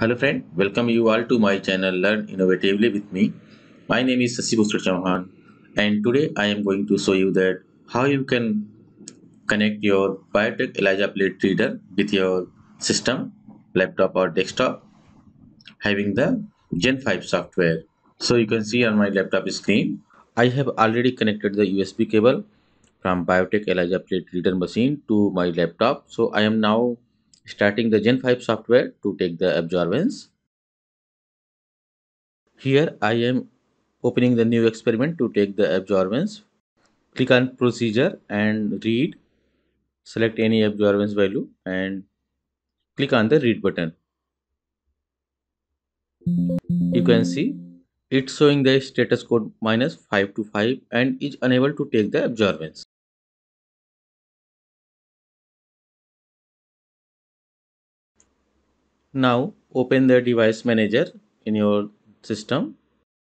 Hello friend, welcome you all to my channel Learn Innovatively with me. My name is Sasi Chauhan and today I am going to show you that how you can connect your Biotek Plate Reader with your system, laptop or desktop having the Gen 5 software. So you can see on my laptop screen, I have already connected the USB cable from Biotek Plate Reader machine to my laptop. So I am now starting the Gen 5 software to take the absorbance. Here I am opening the new experiment to take the absorbance. Click on procedure and read. Select any absorbance value and click on the read button. You can see it's showing the status code -525 and is unable to take the absorbance. Now open the device manager in your system.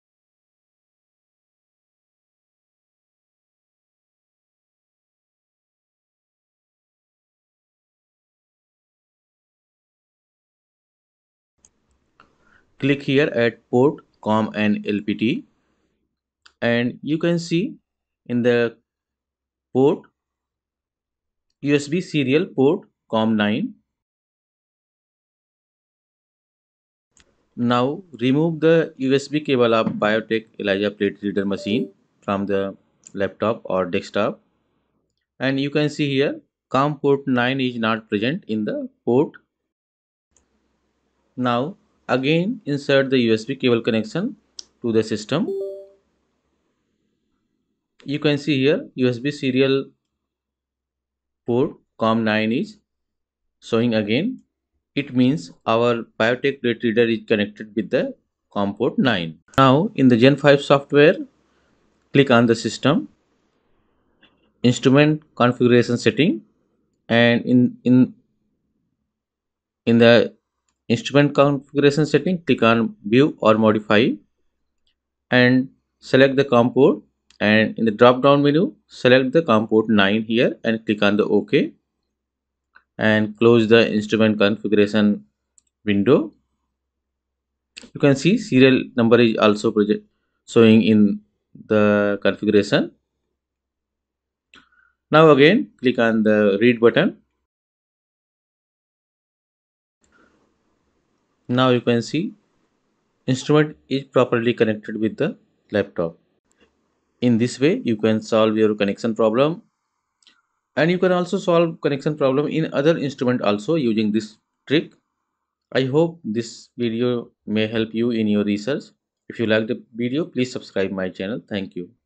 Click here at port com and lpt and you can see in the port USB serial port COM9. Now remove the USB cable of Biotek Plate Reader machine from the laptop or desktop, and you can see here COM port 9 is not present in the port. Now again insert the USB cable connection to the system. You can see here USB serial port COM9 is showing again. It means our Biotek Plate Reader is connected with the COM port 9. Now in the Gen 5 software, click on the system, instrument configuration setting, and in the instrument configuration setting, click on view or modify and select the COM port, and in the drop down menu select the COM port 9 here and click on the OK and close the instrument configuration window. You can see serial number is also showing in the configuration. Now again click on the read button. Now you can see instrument is properly connected with the laptop. In this way you can solve your connection problem, and you can also solve connection problem in other instrument also using this trick. I hope this video may help you in your research. If you like the video, please subscribe my channel. Thank you.